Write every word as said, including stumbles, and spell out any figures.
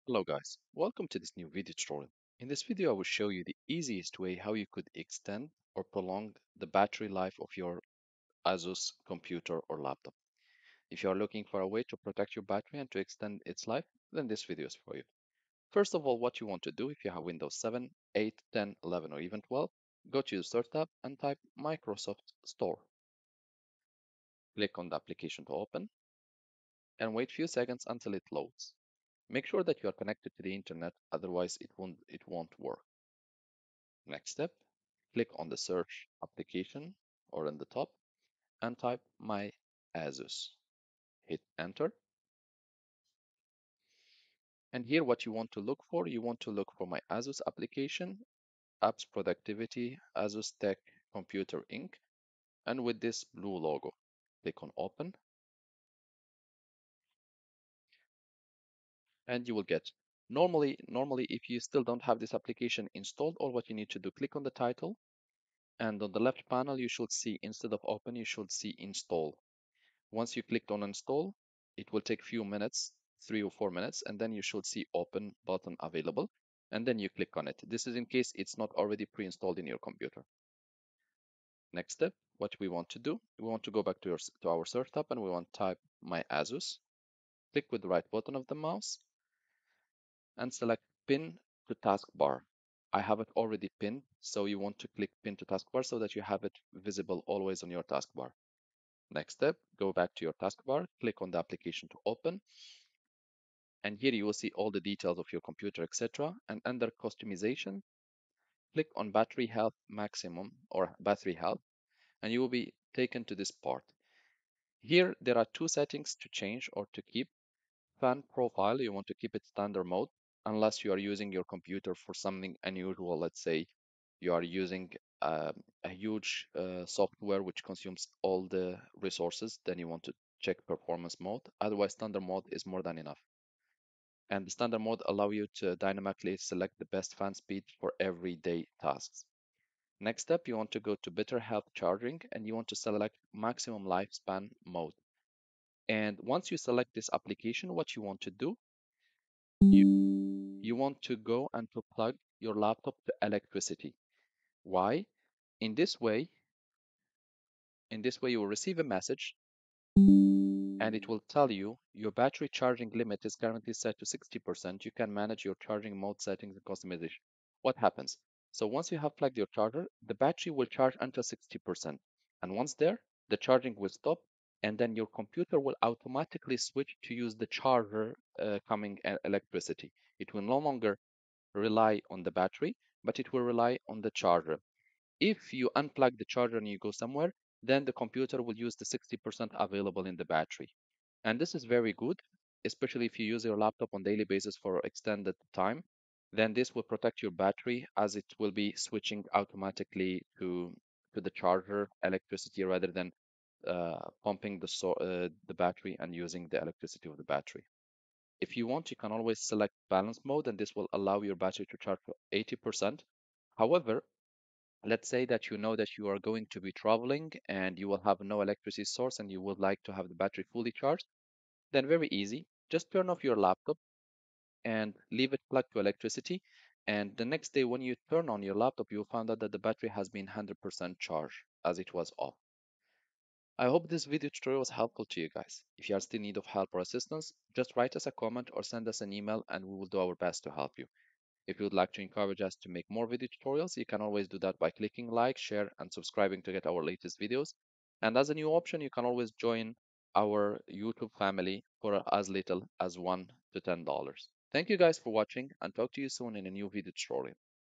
Hello guys, welcome to this new video tutorial. In this video I will show you the easiest way how you could extend or prolong the battery life of your Asus computer or laptop. If you are looking for a way to protect your battery and to extend its life, then this video is for you. First of all, what you want to do if you have Windows seven, eight, ten, eleven or even twelve, go to the Start tab and type Microsoft Store. Click on the application to open and wait a few seconds until it loads. Make sure that you are connected to the internet, otherwise it won't, it won't work. Next step, click on the search application or in the top and type my Asus. Hit enter. And here what you want to look for, you want to look for my Asus application, apps productivity, Asus Tech Computer Incorporated, and with this blue logo. Click on open and you will get normally normally if you still don't have this application installed, all what you need to do, click on the title and on the left panel you should see instead of open you should see install. Once you clicked on install, it will take few minutes, three or four minutes, and then you should see open button available, and then you click on it. This is in case it's not already pre-installed in your computer. Next step, what we want to do, we want to go back to, your, to our search tab and we want to type my Asus. Click with the right button of the mouse and select pin to taskbar. I have it already pinned, so you want to click pin to taskbar so that you have it visible always on your taskbar. Next step, go back to your taskbar, click on the application to open, and here you will see all the details of your computer, et cetera. And under customization, click on battery health maximum or battery health, and you will be taken to this part. Here, there are two settings to change or to keep. Fan profile, you want to keep it standard mode, unless you are using your computer for something unusual. Let's say you are using uh, a huge uh, software which consumes all the resources, then you want to check performance mode. Otherwise, standard mode is more than enough. And the standard mode allow you to dynamically select the best fan speed for everyday tasks. Next step, you want to go to better health charging and you want to select maximum lifespan mode. And once you select this application, what you want to do, you, you want to go and to plug your laptop to electricity. Why? In this way, in this way you will receive a message and it will tell you your battery charging limit is currently set to sixty percent. You can manage your charging mode settings and customization. What happens? So once you have plugged your charger, the battery will charge until sixty percent. And once there, the charging will stop and then your computer will automatically switch to use the charger uh, coming e- electricity. It will no longer rely on the battery, but it will rely on the charger. If you unplug the charger and you go somewhere, then the computer will use the sixty percent available in the battery. And this is very good, especially if you use your laptop on daily basis for extended time, then this will protect your battery as it will be switching automatically to, to the charger electricity rather than uh, pumping the, so, uh, the battery and using the electricity of the battery. If you want, you can always select balance mode and this will allow your battery to charge for eighty percent. However, let's say that you know that you are going to be traveling and you will have no electricity source and you would like to have the battery fully charged, then very easy. Just turn off your laptop and leave it plugged to electricity. And the next day when you turn on your laptop, you'll find out that the battery has been one hundred percent charged as it was off. I hope this video tutorial was helpful to you guys. If you are still in need of help or assistance, just write us a comment or send us an email and we will do our best to help you. If you would like to encourage us to make more video tutorials, you can always do that by clicking like, share, and subscribing to get our latest videos. And as a new option, you can always join our YouTube family for as little as one to ten dollars. Thank you guys for watching and talk to you soon in a new video tutorial.